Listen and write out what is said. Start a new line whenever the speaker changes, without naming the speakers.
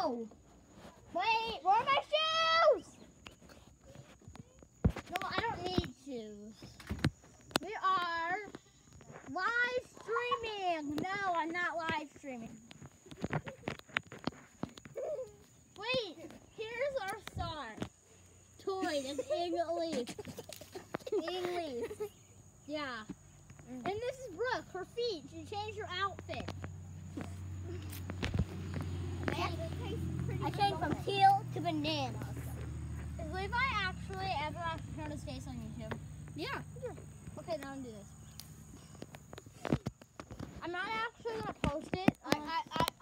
No! Wait, where are my shoes? No, I don't need shoes. We are live streaming. No, I'm not live streaming. Wait, here's our star. Tori, that's English. English. Yeah. And this is Brooke, her feet. She changed her outfit. I changed from teal to bananas. Is Levi actually ever shown his face on YouTube? Yeah. Okay, now I'm gonna do this. I'm not actually gonna post it.